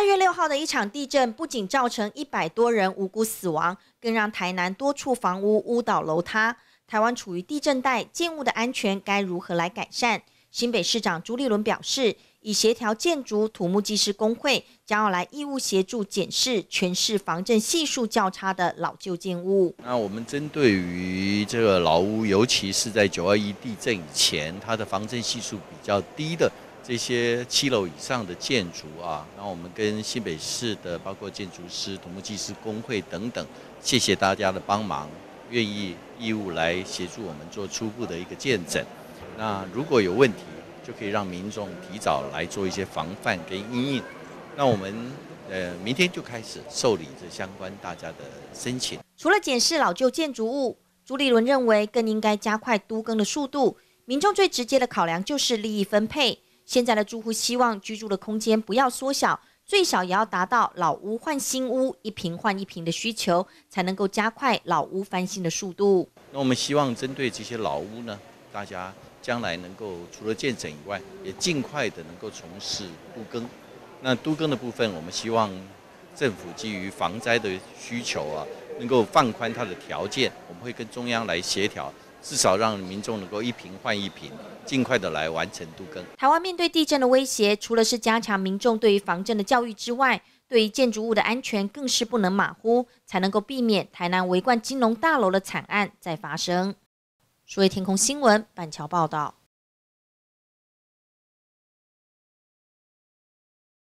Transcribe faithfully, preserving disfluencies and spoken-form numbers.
月六号的一场地震，不仅造成一百多人无辜死亡，更让台南多处房屋屋倒楼塌。台湾处于地震带，建物的安全该如何来改善？新北市长朱立伦表示，以协调建筑土木技师工会，将要来义务协助检视全市防震系数较差的老旧建物。 那我们针对于这个老屋，尤其是在九二一地震以前，它的防震系数比较低的这些七楼以上的建筑啊，那我们跟新北市的包括建筑师、土木技师工会等等，谢谢大家的帮忙，愿意义务来协助我们做初步的一个鉴诊。那如果有问题，就可以让民众提早来做一些防范跟因应。那我们呃明天就开始受理这相关大家的申请。 除了检视老旧建筑物，朱立伦认为更应该加快都更的速度。民众最直接的考量就是利益分配。现在的住户希望居住的空间不要缩小，最少也要达到老屋换新屋、一坪换一坪的需求，才能够加快老屋翻新的速度。 那我们希望针对这些老屋呢，大家将来能够除了鉴诊以外，也尽快的能够从事都更。那都更的部分，我们希望政府基于防灾的需求啊，能够放宽它的条件，我们会跟中央来协调。至少让民众能够一坪换一坪，尽快的来完成都更。 台湾面对地震的威胁，除了是加强民众对于防震的教育之外，对于建筑物的安全更是不能马虎，才能够避免台南围冠金融大楼的惨案再发生。数位天空新闻板桥报道。